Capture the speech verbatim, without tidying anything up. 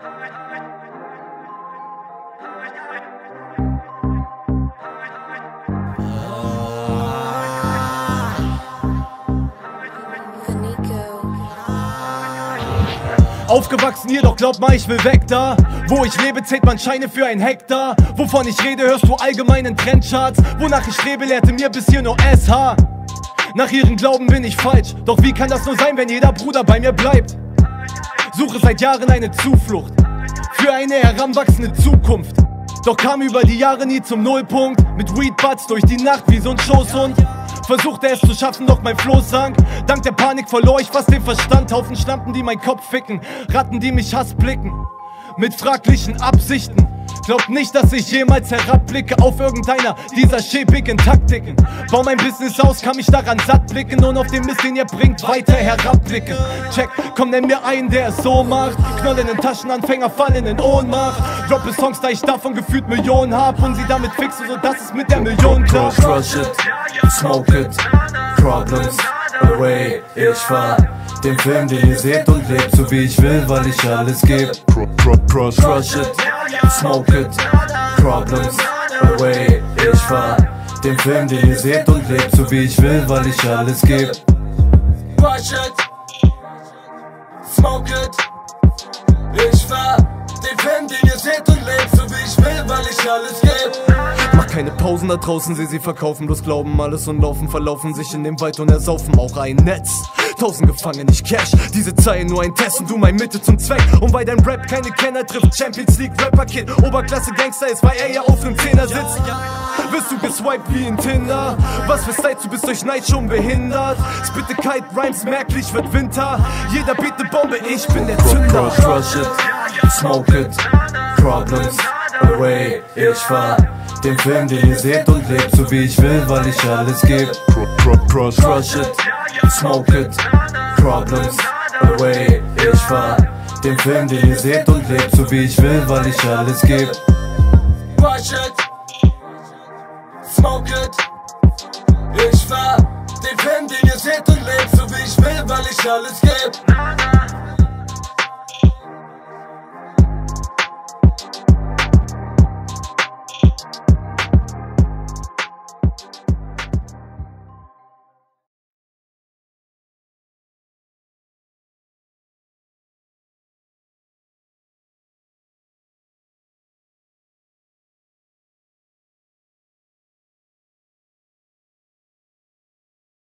Aufgewachsen hier, doch glaub mal, ich will weg da. Wo ich lebe, zählt man Scheine für ein Hektar. Wovon ich rede, hörst du allgemein in Trendcharts. Wonach ich strebe, lehrte mir bis hier nur S H. Nach ihren Glauben bin ich falsch. Doch wie kann das nur sein, wenn jeder Bruder bei mir bleibt? Suche seit Jahren eine Zuflucht für eine heranwachsende Zukunft. Doch kam über die Jahre nie zum Nullpunkt. Mit Weedbutts durch die Nacht wie so ein Schoßhund. Versuchte es zu schaffen, doch mein Flow sank. Dank der Panik verlor ich fast den Verstand. Haufen Schlampen, die meinen Kopf ficken, Ratten, die mich Hass blicken, mit fraglichen Absichten. Glaubt nicht, dass ich jemals herabblicke auf irgendeiner dieser schäbigen Taktiken. Bau mein Business aus, kann mich daran satt blicken und auf den Mist, den ihr bringt, weiter herabblicken. Check, komm, nenn mir einen, der es so macht. Knoll in den Taschenanfänger, fallen in Ohnmacht. Droppe Songs, da ich davon gefühlt Millionen hab und sie damit fixe, so dass es mit der Million klappt. Crush it, smoke it, problems away. Ich fahr den Film, den ihr seht und lebt so wie ich will, weil ich alles geb. Crush it, smoke it, problems away. Ich fahr den Film, den ihr seht und lebt so wie ich will, weil ich alles geb. Crush it, smoke it. Ich fahr den Film, den ihr seht und lebt so wie ich will, weil ich alles geb. Mach keine Pausen da draußen, seh sie verkaufen, bloß glauben alles und laufen, verlaufen sich in dem Wald und ersaufen auch ein Netz. Tausend gefangen, ich cash, diese Zeilen nur ein Test und du mein Mitte zum Zweck. Und weil dein Rap keine Kenner trifft, Champions League Rapper Kid, Oberklasse Gangster ist, weil er ja auf nem Zehner sitzt. Wirst du geswiped wie in Tinder? Was für Styles, du bist durch Neid schon behindert. Spitte kalt Rhymes, merklich wird Winter. Jeder beat ne Bombe, ich bin der Zünder. Crush it, smoke it, problems away. Ich fahr den Film, den ihr seht und lebt so wie ich will, weil ich alles geb. Crush it, smoke it, problems away. Ich fahr den Film, den ihr seht und lebt so wie ich will, weil ich alles geb. Crush it, smoke it. Ich fahr den Film, den ihr seht und lebt so wie ich will, weil ich alles geb.